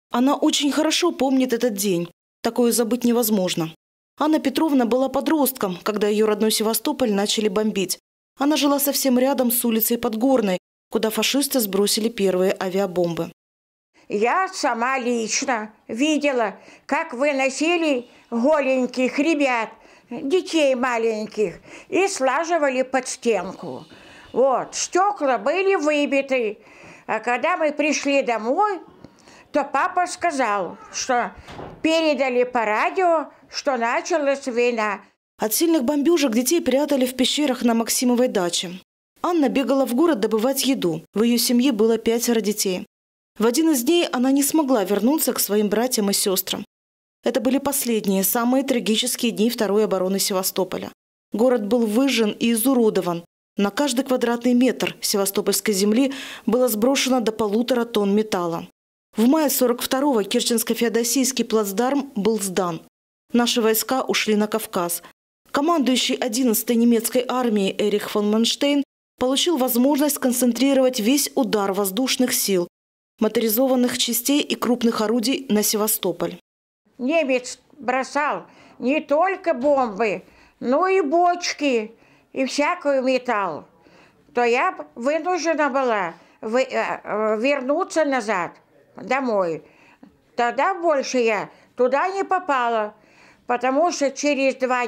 Она очень хорошо помнит этот день. Такое забыть невозможно. Анна Петровна была подростком, когда ее родной Севастополь начали бомбить. Она жила совсем рядом с улицей Подгорной, куда фашисты сбросили первые авиабомбы. Я сама лично видела, как выносили голеньких ребят, детей маленьких, и слаживали под стенку. Вот, стекла были выбиты. А когда мы пришли домой, то папа сказал, что передали по радио, что началась война. От сильных бомбежек детей прятали в пещерах на Максимовой даче. Анна бегала в город добывать еду. В ее семье было 5 детей. В один из дней она не смогла вернуться к своим братьям и сестрам. Это были последние, самые трагические дни Второй обороны Севастополя. Город был выжжен и изуродован. На каждый квадратный метр севастопольской земли было сброшено до 1,5 тонн металла. В мае 42-го Керченско-Феодосийский плацдарм был сдан. Наши войска ушли на Кавказ. Командующий 11-й немецкой армией Эрих фон Манштейн получил возможность концентрировать весь удар воздушных сил, моторизованных частей и крупных орудий на Севастополь. Немец бросал не только бомбы, но и бочки, и всякую металл. То я вынуждена была вернуться назад, домой. Тогда больше я туда не попала, потому что через 2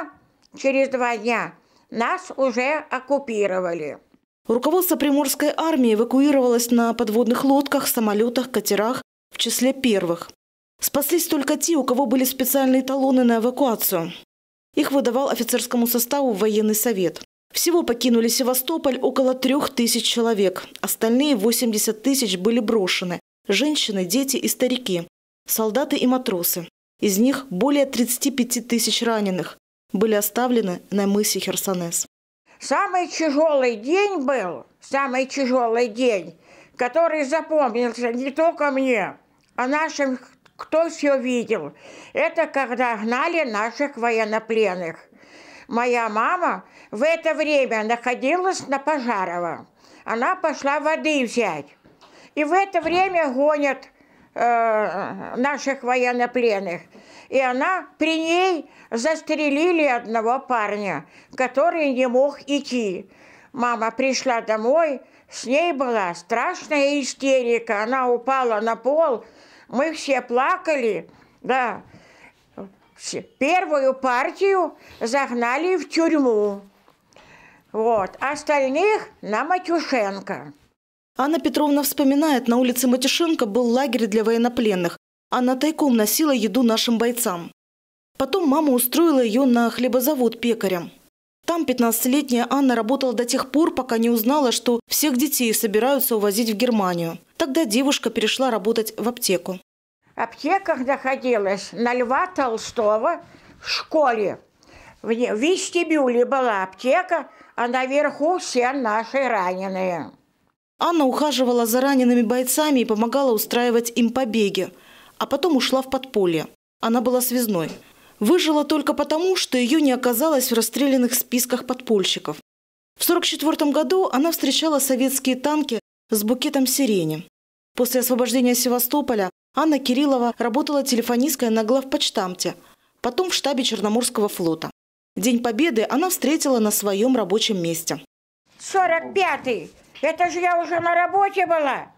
дня нас уже оккупировали. Руководство Приморской армии эвакуировалось на подводных лодках, самолетах, катерах, в числе первых. Спаслись только те, у кого были специальные талоны на эвакуацию. Их выдавал офицерскому составу военный совет. Всего покинули Севастополь около 3000 человек. Остальные 80 тысяч были брошены. Женщины, дети и старики. Солдаты и матросы. Из них более 35 тысяч раненых были оставлены на мысе Херсонес. Самый тяжелый день был, который запомнился не только мне, а нашим, кто все видел. Это когда гнали наших военнопленных. Моя мама в это время находилась на Пожарово. Она пошла воды взять. И в это время гонят наших военнопленных. И при ней застрелили одного парня, который не мог идти. Мама пришла домой, с ней была страшная истерика. Она упала на пол, мы все плакали. Да. Первую партию загнали в тюрьму. Вот. Остальных на Матюшенко. Анна Петровна вспоминает, на улице Матюшенко был лагерь для военнопленных. Она тайком носила еду нашим бойцам. Потом мама устроила ее на хлебозавод пекарем. Там 15-летняя Анна работала до тех пор, пока не узнала, что всех детей собираются увозить в Германию. Тогда девушка перешла работать в аптеку. Аптека находилась на Льва Толстого в школе. В вестибюле была аптека, а наверху все наши раненые. Анна ухаживала за ранеными бойцами и помогала устраивать им побеги. А потом ушла в подполье. Она была связной. Выжила только потому, что ее не оказалось в расстрелянных списках подпольщиков. В 1944 году она встречала советские танки с букетом сирени. После освобождения Севастополя Анна Кириллова работала телефонисткой на главпочтамте, потом в штабе Черноморского флота. День Победы она встретила на своем рабочем месте. 45-й. Это же я уже на работе была.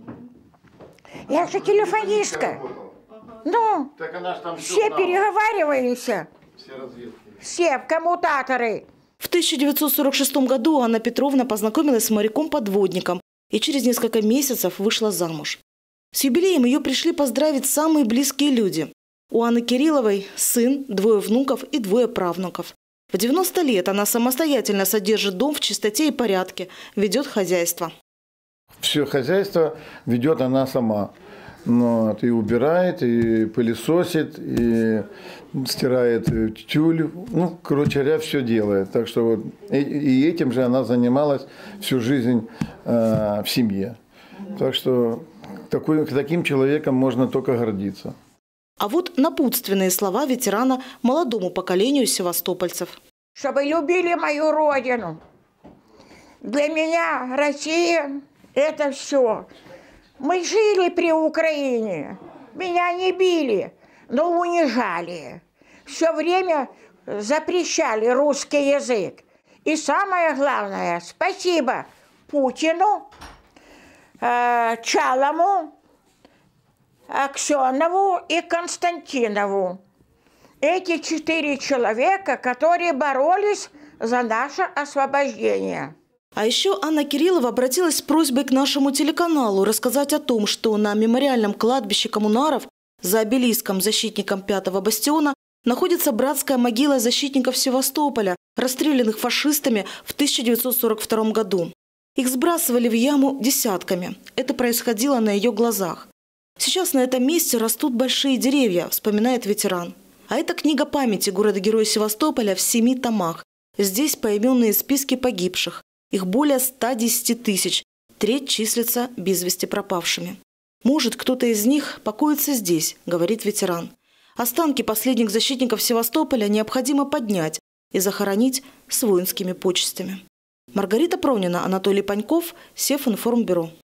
Я же телефонистка. Ну, так она там все переговариваемся. Все коммутаторы. В 1946 году Анна Петровна познакомилась с моряком-подводником и через несколько месяцев вышла замуж. С юбилеем ее пришли поздравить самые близкие люди. У Анны Кирилловой сын, 2 внуков и 2 правнуков. В 90 лет она самостоятельно содержит дом в чистоте и порядке, ведет хозяйство. Все хозяйство ведет она сама. Вот, и убирает, и пылесосит, и стирает тюль. Ну, короче говоря, все делает. Так что вот, и этим же она занималась всю жизнь в семье. Так что таким человеком можно только гордиться. А вот напутственные слова ветерана молодому поколению севастопольцев. Чтобы любили мою родину. Для меня Россия – это все. Мы жили при Украине. Меня не били, но унижали. Все время запрещали русский язык. И самое главное, спасибо Путину, Чалому, Аксенову и Константинову. Эти 4 человека, которые боролись за наше освобождение. А еще Анна Кириллова обратилась с просьбой к нашему телеканалу рассказать о том, что на мемориальном кладбище коммунаров за обелиском защитником 5-го бастиона находится братская могила защитников Севастополя, расстрелянных фашистами в 1942 году. Их сбрасывали в яму десятками. Это происходило на ее глазах. Сейчас на этом месте растут большие деревья, вспоминает ветеран. А это книга памяти города-героя Севастополя в 7 томах. Здесь поименные списки погибших. Их более 110 тысяч. Треть числится без вести пропавшими. Может, кто-то из них покоится здесь, говорит ветеран. Останки последних защитников Севастополя необходимо поднять и захоронить с воинскими почестями. Маргарита Пронина, Анатолий Паньков, Севинформбюро.